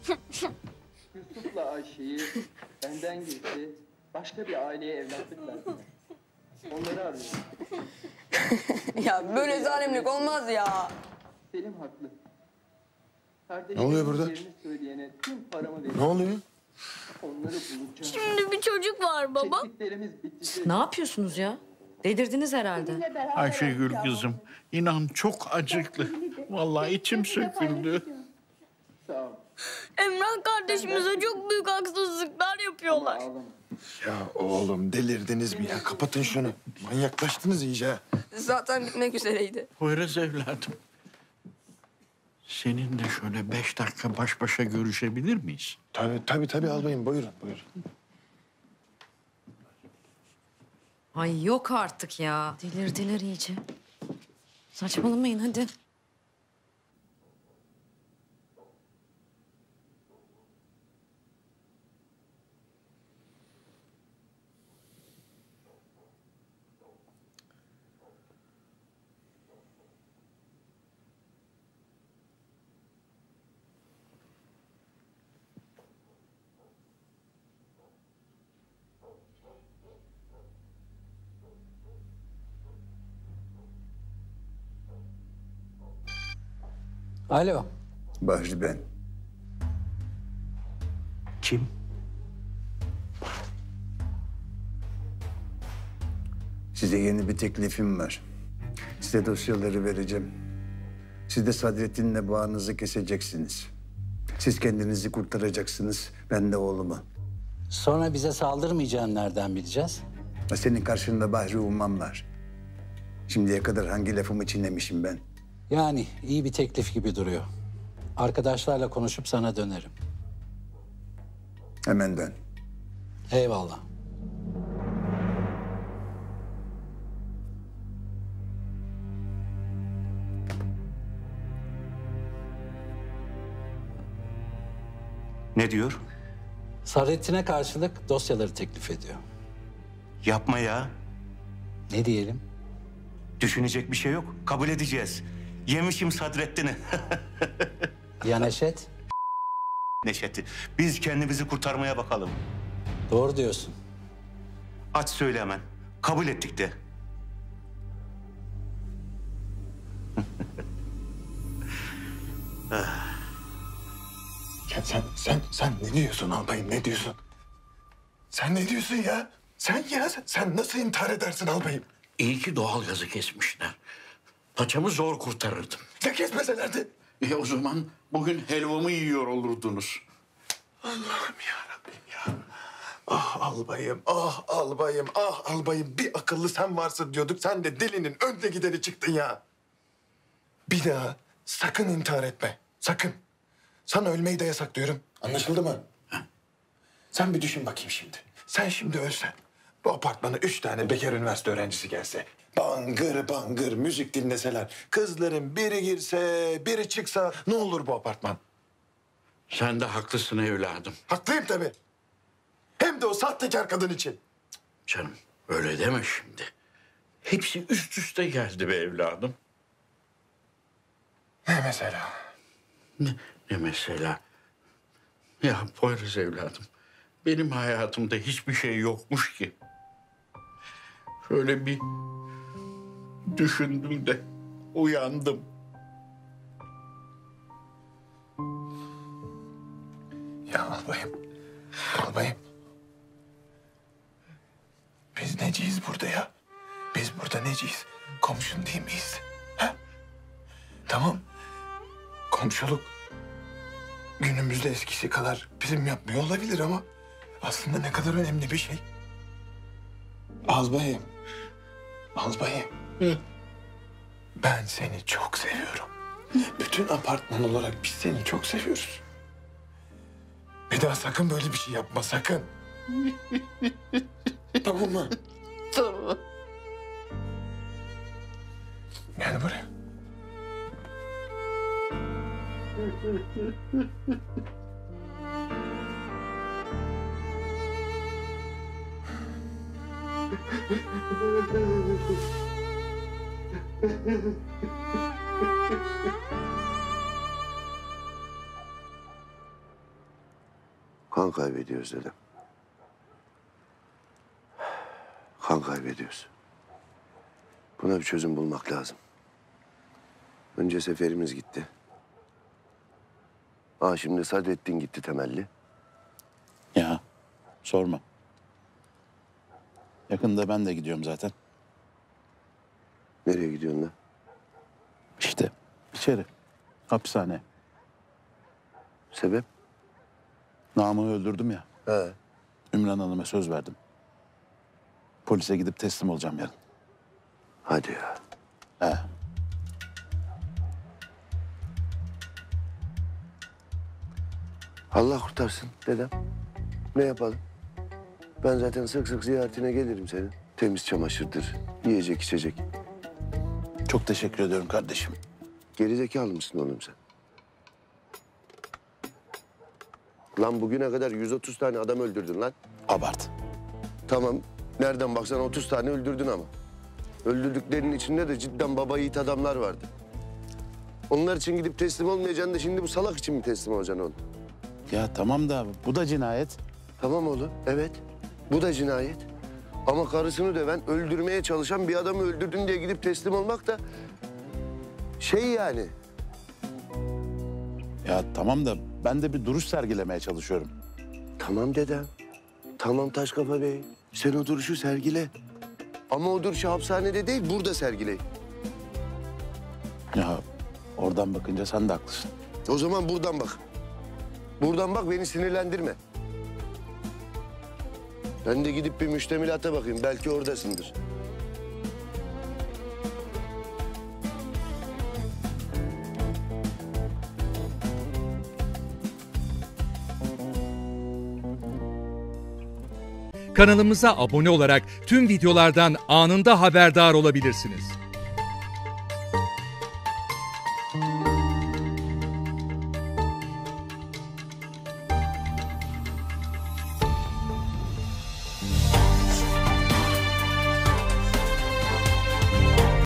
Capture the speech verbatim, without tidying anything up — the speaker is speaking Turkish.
Yusuf'la Ayşe'yi benden geçti, başka bir aileye evlatlık verdiler. Onları arıyorum. Ya böyle zalimlik olmaz ya. Selim haklı. Ne oluyor burada? Söyleyene tüm paramı veriyorum. Ne oluyor? Onları bulacağım. Şimdi bir çocuk var baba. Çektiklerimiz bitecek. Ne yapıyorsunuz ya? Delirdiniz herhalde. Ayşegül kızım, inan çok acıklı. Vallahi içim söküldü. Sağ ol. Emrah kardeşimize çok büyük haksızlıklar yapıyorlar. Ağlama. Ya oğlum delirdiniz mi ya? Kapatın şunu. Manyaklaştınız iyice. Zaten bitmek üzereydi. Poyraz evladım. Seninle şöyle beş dakika baş başa görüşebilir miyiz? Tabii tabii tabii albayım. Buyurun buyurun. Ay yok artık ya. Delirdiler iyice. Saçmalamayın hadi. Alo. Bahri ben. Kim? Size yeni bir teklifim var. Size dosyaları vereceğim. Siz de Sadrettin'le bağınızı keseceksiniz. Siz kendinizi kurtaracaksınız, ben de oğlumu. Sonra bize saldırmayacağını nereden bileceğiz? Senin karşında Bahri Umman var. Şimdiye kadar hangi lafımı çiğnemişim ben? Yani iyi bir teklif gibi duruyor. Arkadaşlarla konuşup sana dönerim. Hemen dön. Eyvallah. Ne diyor? Sadrettin'e karşılık dosyaları teklif ediyor. Yapma ya. Ne diyelim? Düşünecek bir şey yok. Kabul edeceğiz. Yemişim Sadrettin'i. Ya Neşet? Neşet'i. Biz kendimizi kurtarmaya bakalım. Doğru diyorsun. Aç söyle hemen. Kabul ettik de. Ya sen, sen, sen ne diyorsun albayım, ne diyorsun? Sen ne diyorsun ya? Sen ya, sen, sen nasıl intihar edersin albayım? İyi ki doğalgazı kesmişler. Paçamı zor kurtarırdım. Ya kesmeselerdi? E o zaman bugün helvamı yiyor olurdunuz. Allah'ım ya Rabbim ya. Ah albayım, ah albayım, ah albayım. Bir akıllı sen varsın diyorduk. Sen de delinin önde gideri çıktın ya. Bir daha sakın intihar etme. Sakın. Sana ölmeyi de yasaklıyorum. Anlaşıldı mı? Sen bir düşün bakayım şimdi. Sen şimdi ölsen, bu apartmana üç tane bekar üniversite öğrencisi gelse, bangır bangır müzik dinleseler, kızların biri girse, biri çıksa ne olur bu apartman? Sen de haklısın evladım. Haklıyım tabii. Hem de o sahtekar kadın için. Canım öyle deme şimdi. Hepsi üst üste geldi be evladım. Ne mesela? Ne, ne mesela? Ya Poyraz evladım, benim hayatımda hiçbir şey yokmuş ki. Şöyle bir düşündüm de uyandım. Ya albayım, albayım. Biz neciyiz burada ya? Biz burada neciyiz? Komşun değil miyiz? Ha? Tamam. Komşuluk günümüzde eskisi kadar prim yapmıyor olabilir ama aslında ne kadar önemli bir şey. Albayım, albayım. Hı. Ben seni çok seviyorum. Bütün apartman olarak biz seni çok seviyoruz. Bir daha sakın böyle bir şey yapma, sakın. Tamam mı? Tamam. Gel buraya. Kan kaybediyoruz dedem. Kan kaybediyoruz. Buna bir çözüm bulmak lazım. Önce Seferimiz gitti. Aa şimdi Sadrettin gitti temelli. Ya sorma. Yakında ben de gidiyorum zaten. Nereye gidiyorsun lan? İşte içeri. Hapishane. Sebep? Namık'ı öldürdüm ya. He. Ümran Hanım'a söz verdim. Polise gidip teslim olacağım yarın. Hadi ya. He. Allah kurtarsın dedem. Ne yapalım? Ben zaten sık sık ziyaretine gelirim senin. Temiz çamaşırdır, yiyecek içecek. Çok teşekkür ediyorum kardeşim. Gerizekalı mısın oğlum sen? Lan bugüne kadar yüz otuz tane adam öldürdün lan. Abart. Tamam, nereden baksan otuz tane öldürdün ama. Öldürdüklerinin içinde de cidden baba yiğit adamlar vardı. Onlar için gidip teslim olmayacaksın da şimdi bu salak için mi teslim olacaksın oğlum? Ya tamam da bu da cinayet. Tamam oğlum, evet. Bu da cinayet. Ama karısını döven, öldürmeye çalışan bir adamı öldürdün diye gidip teslim olmak da... şey yani. Ya tamam da ben de bir duruş sergilemeye çalışıyorum. Tamam dedem. Tamam Taşkafa Bey. Sen o duruşu sergile. Ama o duruşu hapishanede değil, burada sergile. Ya oradan bakınca sen de haklısın. O zaman buradan bak. Buradan bak, beni sinirlendirme. Ben de gidip bir müştemilata bakayım. Belki oradasındır. Kanalımıza abone olarak tüm videolardan anında haberdar olabilirsiniz.